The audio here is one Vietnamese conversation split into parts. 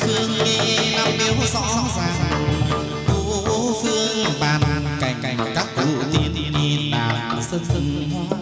phương nghe năm điếu rõ ràng phố phương bàn cảnh các cụ tiên nhìn nàng sân hoa.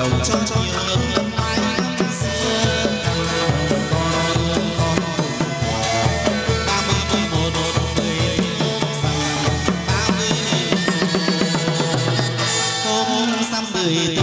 lộc cho nhiều năm mãi xưa con 31 người hôm năm 14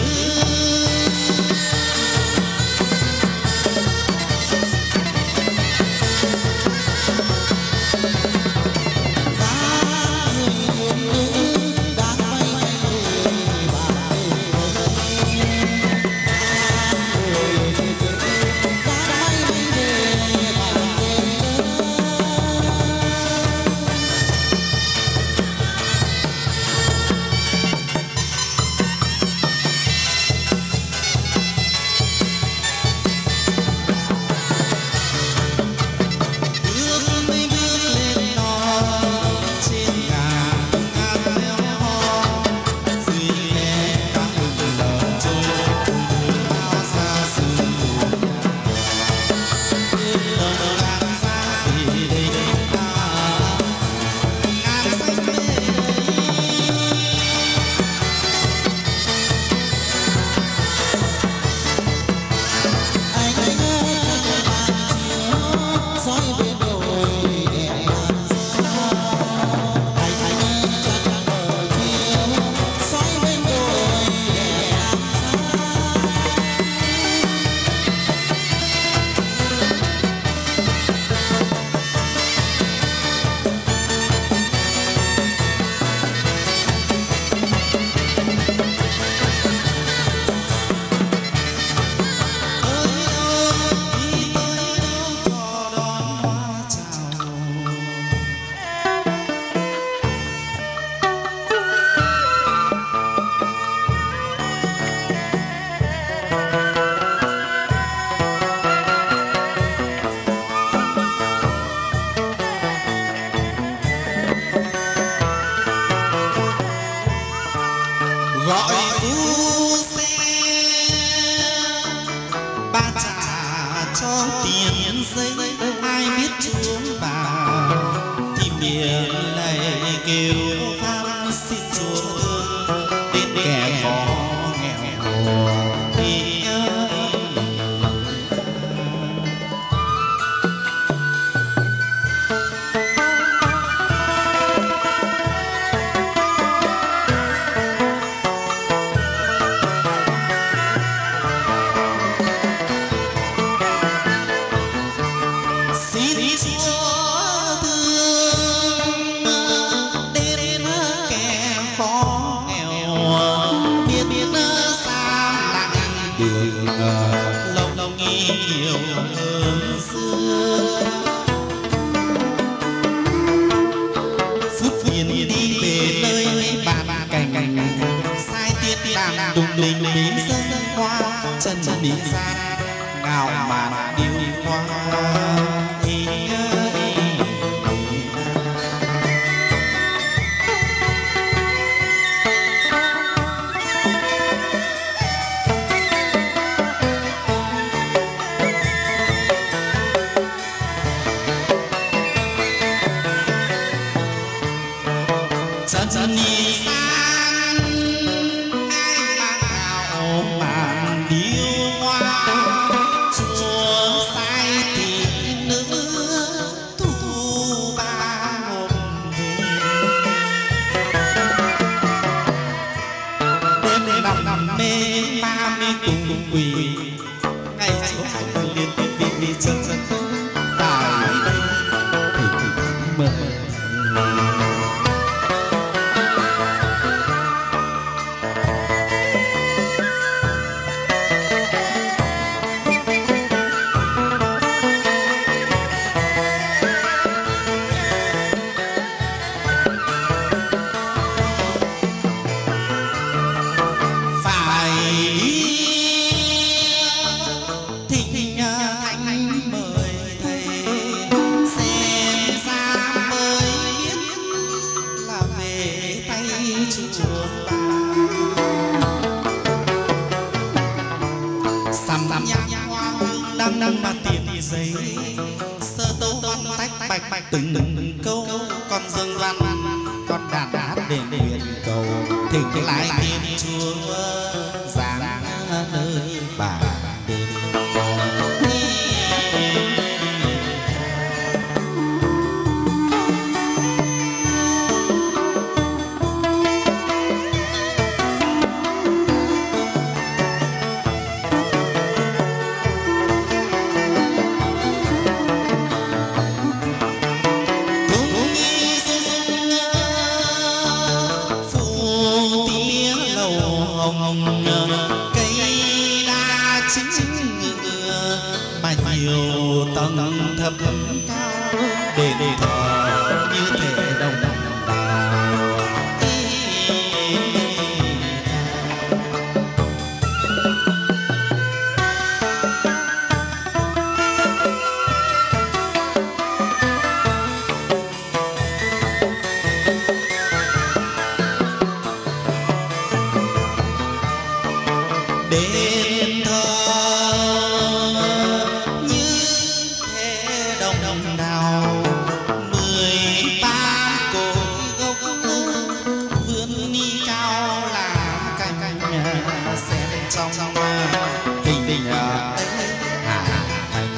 gọi phú xe ba trả cho tiền giấy ai biết chúa bà thì miệng này kêu phan xin chúa thương đến kẻ khó nghèo thì đùng đình bí dân hoa chân bị gian ngào màn điêu hoa chân đi san ai mang áo màn điêu hoa chúa sai thì nữ thu ba hôm về đêm nằm mê ba mươi cùng quỳ ngày chúa hành liên vì chân tại đây mơ đăng mà tiền giấy sơ tấu văn tách bạch từng câu con dương văn con đàn hát để nguyện cầu thỉnh lại tiên chúa giáng đền thờ như thể đồng đào. Đền thờ như thế đồng đào, 13 cội gốc vươn đi cao là cành sen trong tình tình hạ thành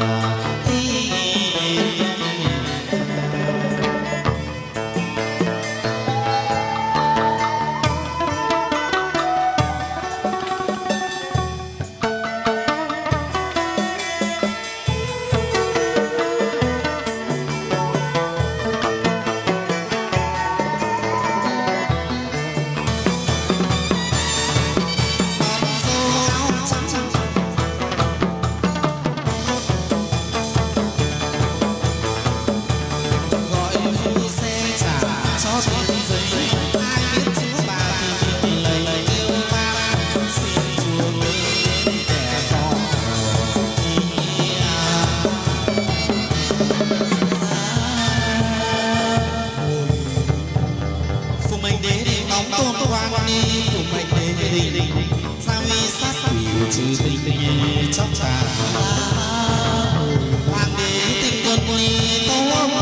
tôn quan đi phụ mệnh đế đình gia uy sát quỷ trừ tình chóc tà hoàng đế tinh quân ly tô